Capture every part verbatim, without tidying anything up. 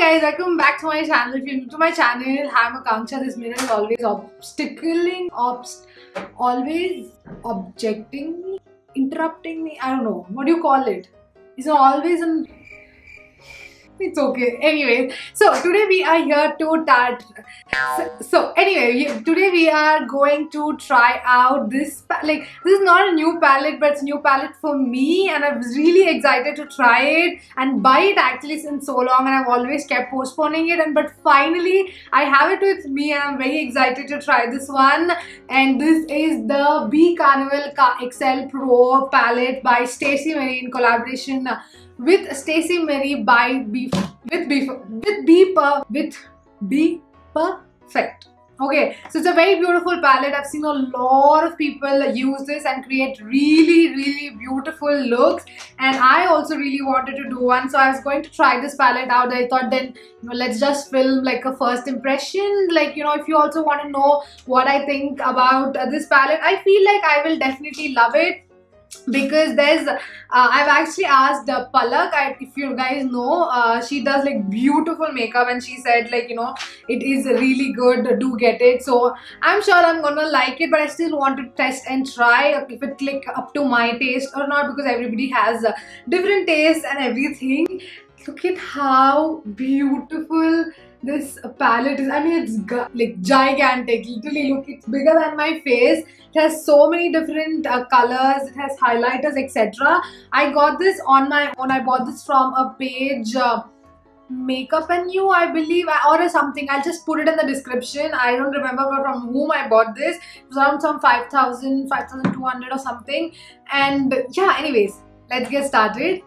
guys, welcome back to my channel. If you're new to my channel, I'm Akanksha. This mirror is always obstacling, obst always objecting me, interrupting me. I don't know. What do you call it? It's always an... It's okay. Anyways, so today we are here to start. So, so anyway, today we are going to try out this. Like, this is not a new palette, but it's a new palette for me, and I was really excited to try it and buy it actually since so long, and I've always kept postponing it. And but finally, I have it with me, and I'm very excited to try this one. And this is the B Carnival X L Pro palette by Stacey Marie in collaboration with Stacey Marie by B with B with B with B Perfect. Okay, so it's a very beautiful palette. I've seen a lot of people use this and create really really beautiful looks, and I also really wanted to do one, so I was going to try this palette out. I thought then, you know, let's just film like a first impression. Like, you know, if you also want to know what I think about uh, this palette, I feel like I will definitely love it. Because there's uh, I've actually asked uh, Palak, I, if you guys know, uh, she does like beautiful makeup, and she said like, you know, it is really good, do get it. So I'm sure I'm gonna like it, but I still want to test and try if it like up to my taste or not, because everybody has uh, different tastes and everything. Look at how beautiful this palette is. I mean, it's like gigantic. Literally, look, it's bigger than my face. It has so many different uh, colors. It has highlighters, et cetera. I got this on my own. I bought this from a page, uh, Makeup and You, I believe, or something. I'll just put it in the description. I don't remember from whom I bought this. It was around some five thousand, five thousand two hundred or something. And yeah, anyways, let's get started.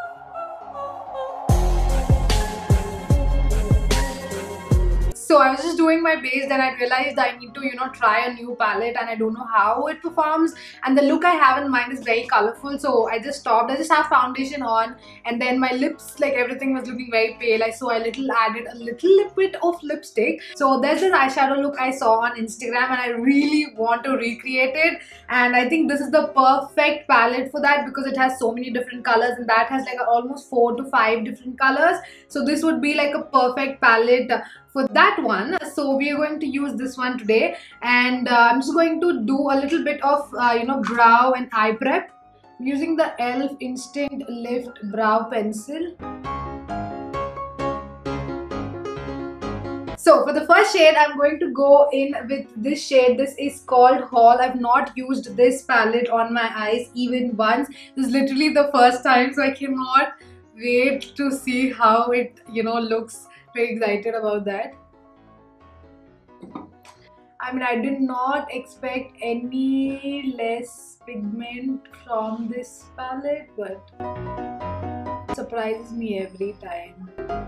So I was just doing my base, then I realized I need to, you know, try a new palette, and I don't know how it performs, and the look I have in mind is very colorful, so I just stopped. I just have foundation on, and then my lips, like everything was looking very pale. I so I little added a little bit of lipstick. So there's this eyeshadow look I saw on Instagram, and I really want to recreate it, and I think this is the perfect palette for that, because it has so many different colors, and that has like almost four to five different colors. So this would be like a perfect palette for that one. So we are going to use this one today, and uh, I'm just going to do a little bit of uh, you know, brow and eye prep. I'm using the e l f Instant Lift Brow Pencil. So for the first shade, I'm going to go in with this shade. This is called Haul. I've not used this palette on my eyes even once. This is literally the first time, so I cannot wait to see how it, you know, looks. Very excited about that. I mean, I did not expect any less pigment from this palette, but it surprises me every time.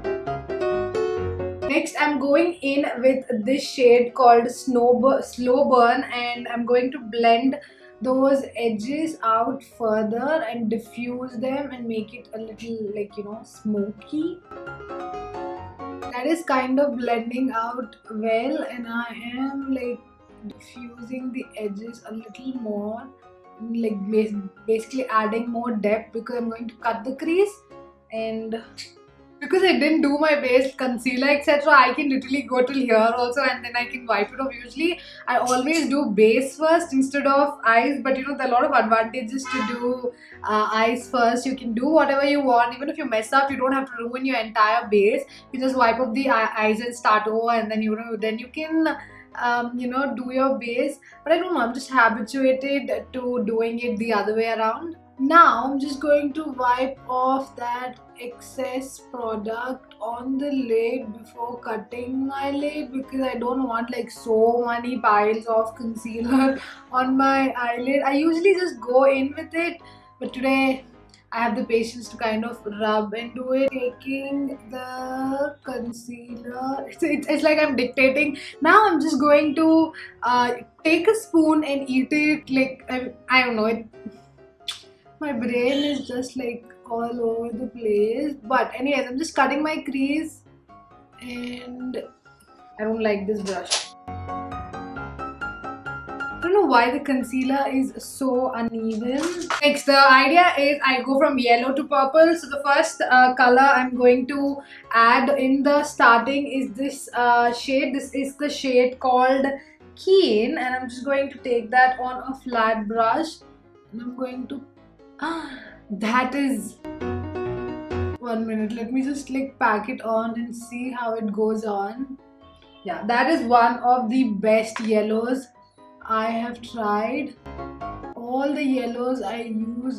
Next, I'm going in with this shade called Snow Slow Burn, and I'm going to blend those edges out further and diffuse them and make it a little, like, you know, smoky. That is kind of blending out well, and I am like diffusing the edges a little more, like basically adding more depth, because I'm going to cut the crease. And because I didn't do my base concealer, et cetera, I can literally go till here also, and then I can wipe it off. Usually I always do base first instead of eyes, but you know, there are a lot of advantages to do uh, eyes first. You can do whatever you want. Even if you mess up, you don't have to ruin your entire base. You just wipe up the eyes and start over, and then you know, then you can um, you know, do your base. But I don't know, I'm just habituated to doing it the other way around. Now I'm just going to wipe off that excess product on the lid before cutting my lid, because I don't want like so many piles of concealer on my eyelid. I usually just go in with it, but today I have the patience to kind of rub into it. Taking the concealer, it's, it's, it's like I'm dictating. Now I'm just going to uh, take a spoon and eat it. Like, I, I don't know, it my brain is just like all over the place. But anyways, I'm just cutting my crease, and I don't like this brush. I don't don't know why the concealer is so uneven. Next, the idea is I go from yellow to purple. So the first uh, color I'm going to add in the starting is this uh, shade. This is the shade called Keen, and I'm just going to take that on a flat brush, and I'm going to ah, that is one minute. Let me just like pack it on and see how it goes on. Yeah, that is one of the best yellows I have tried. All the yellows I use,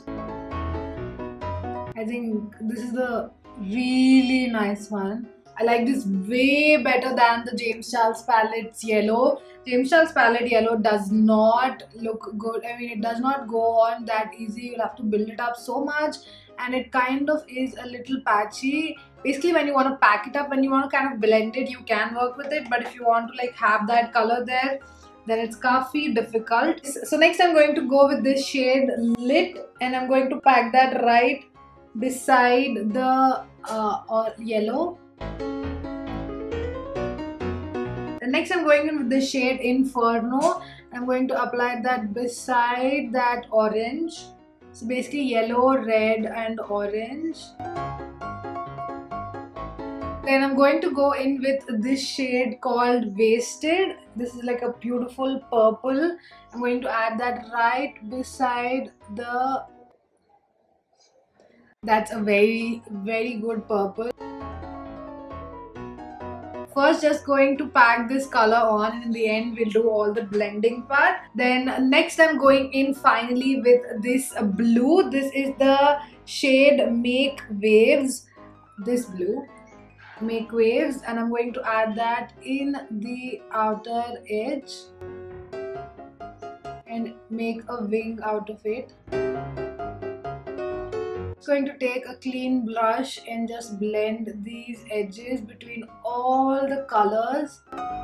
I think this is the really nice one. I like this way better than the James Charles Palette's yellow. James Charles Palette yellow does not look good. I mean, it does not go on that easy. You'll have to build it up so much, and it kind of is a little patchy. Basically, when you want to pack it up, when you want to kind of blend it, you can work with it. But if you want to like have that color there, then it's काफी difficult. So next I'm going to go with this shade Lit, and I'm going to pack that right beside the uh, or yellow. And next I'm going in with the shade Inferno. I'm going to apply that beside that orange. So basically yellow, red and orange. Then I'm going to go in with this shade called Wasted. This is like a beautiful purple. I'm going to add that right beside the... That's a very, very good purple. First, just going to pack this color on, and in the end we'll do all the blending part. Then next I'm going in finally with this blue. This is the shade Make Waves. This blue. Make Waves, and I'm going to add that in the outer edge and make a wing out of it. Going to take a clean brush and just blend these edges between all the colors.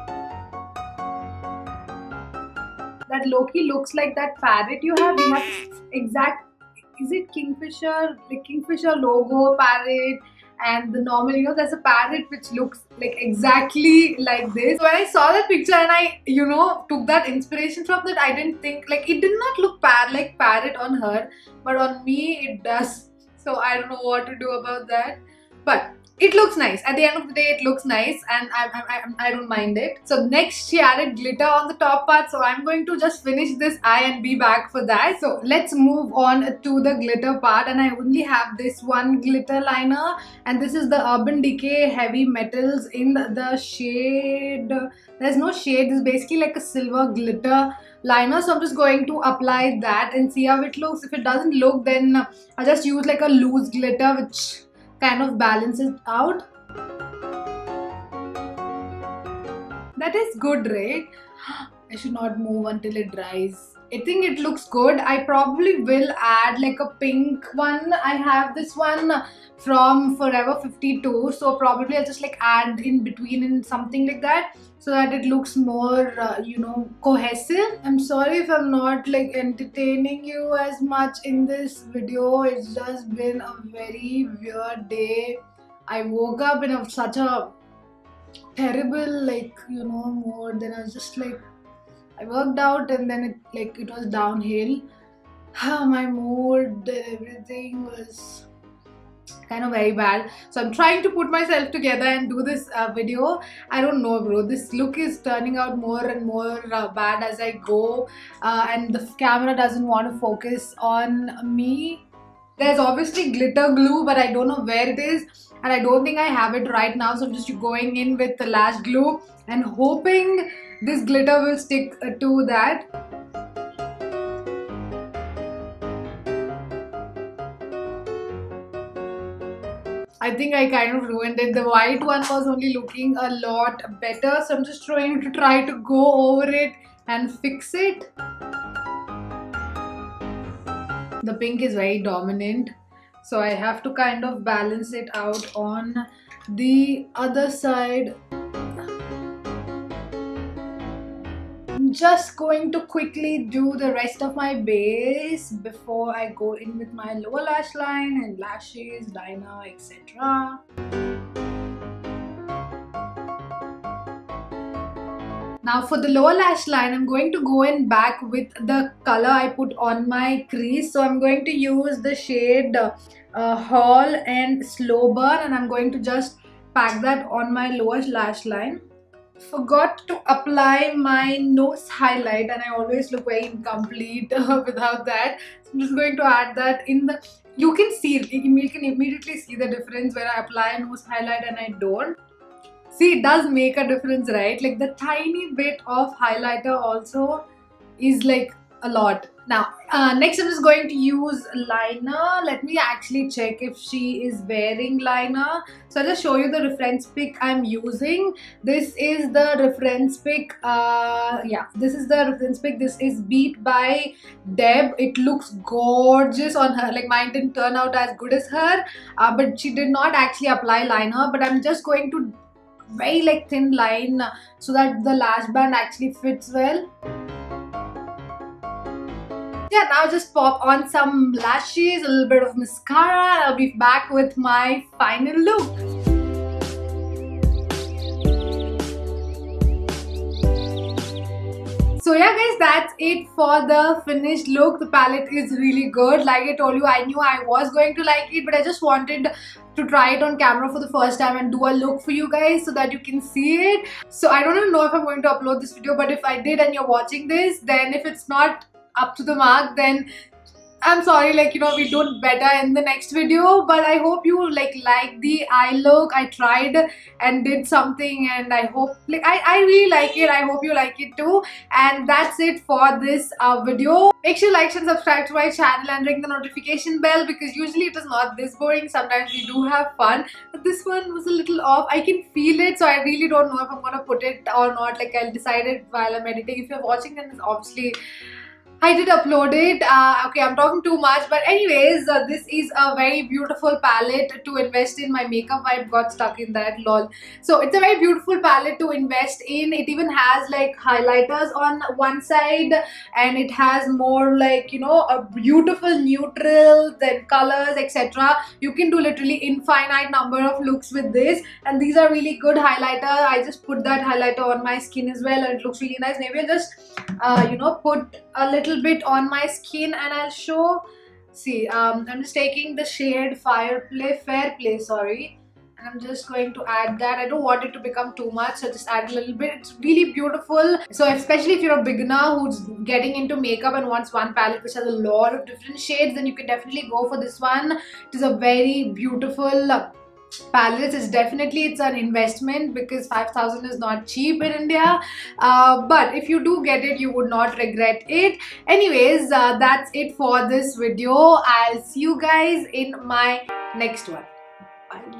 That low-key looks like that parrot you have. You have exact, is it Kingfisher? The Kingfisher logo parrot. And the normal, you know, there's a parrot which looks like exactly like this. So when I saw that picture and I, you know, took that inspiration from that, I didn't think, like, it did not look par like parrot on her, but on me it does. So I don't know what to do about that. But it looks nice. At the end of the day, it looks nice, and I, I, I, I don't mind it. So next, she added glitter on the top part. So I'm going to just finish this eye and be back for that. So let's move on to the glitter part. And I only have this one glitter liner. And this is the Urban Decay Heavy Metals in the shade... There's no shade. It's basically like a silver glitter liner. So I'm just going to apply that and see how it looks. If it doesn't look, then I'll just use like a loose glitter which kind of balance it out. That is good, right? I should not move until it dries. I think it looks good. I probably will add like a pink one. I have this one from Forever fifty-two, so probably I'll just like add in between and something like that, so that it looks more uh, you know, cohesive. I'm sorry if I'm not like entertaining you as much in this video. It's just been a very weird day. I woke up in a, such a terrible, like, you know, mood. Then I was just like, I worked out and then it like it was downhill. My mood, everything was kind of very bad. So I'm trying to put myself together and do this uh, video. I don't know, bro. This look is turning out more and more uh, bad as I go, uh, and the camera doesn't want to focus on me. There's obviously glitter glue, but I don't know where it is, and I don't think I have it right now. So I'm just going in with the lash glue and hoping this glitter will stick uh, to that. I think I kind of ruined it. The white one was only looking a lot better, so I'm just trying to try to go over it and fix it. The pink is very dominant, so I have to kind of balance it out on the other side. I'm just going to quickly do the rest of my base before I go in with my lower lash line and lashes, liner, et cetera. Now for the lower lash line, I'm going to go in back with the color I put on my crease. So I'm going to use the shade uh, uh, Hall and Slow Burn, and I'm going to just pack that on my lower lash line. Forgot to apply my nose highlight, and I always look very incomplete without that. So I'm just going to add that in the... You can see, you can immediately see the difference when I apply a nose highlight and I don't. See, it does make a difference, right? Like the tiny bit of highlighter also is like a lot. Now, uh, next I'm just going to use liner. Let me actually check if she is wearing liner. So I'll just show you the reference pic I'm using. This is the reference pic. Uh, yeah, this is the reference pic. This is Beat by Deb. It looks gorgeous on her. Like mine didn't turn out as good as her, uh, but she did not actually apply liner. But I'm just going to very like thin line so that the lash band actually fits well. Yeah, now just pop on some lashes, a little bit of mascara. I'll be back with my final look. So yeah guys, that's it for the finished look. The palette is really good. Like I told you, I knew I was going to like it, but I just wanted to try it on camera for the first time and do a look for you guys so that you can see it. So I don't even know if I'm going to upload this video, but if I did and you're watching this, then if it's not up to the mark, then I'm sorry, like, you know, we do better in the next video. But I hope you like like the eye look. I tried and did something, and I hope like I, I really like it. I hope you like it too. And that's it for this uh, video. Make sure you like and subscribe to my channel and ring the notification bell, because usually it is not this boring. Sometimes we do have fun, but this one was a little off. I can feel it, so I really don't know if I'm gonna put it or not. Like, I'll decide it while I'm editing. If you're watching, then it's obviously I did upload it. Uh, okay, I'm talking too much, but anyways, uh, this is a very beautiful palette to invest in. My makeup vibe got stuck in that, lol. So it's a very beautiful palette to invest in. It even has like highlighters on one side, and it has more like, you know, a beautiful neutrals and colors, et cetera. You can do literally infinite number of looks with this, and these are really good highlighter. I just put that highlighter on my skin as well, and it looks really nice. Maybe I'll just, uh, you know, put a little bit on my skin and I'll show. See, um, I'm just taking the shade Fireplay, Fair Play, sorry, and I'm just going to add that. I don't want it to become too much, so just add a little bit. It's really beautiful. So especially if you're a beginner who's getting into makeup and wants one palette which has a lot of different shades, then you can definitely go for this one. It is a very beautiful palette. Is definitely, it's an investment, because five thousand is not cheap in India, uh, but if you do get it, you would not regret it. Anyways, uh, that's it for this video. I'll see you guys in my next one. Bye.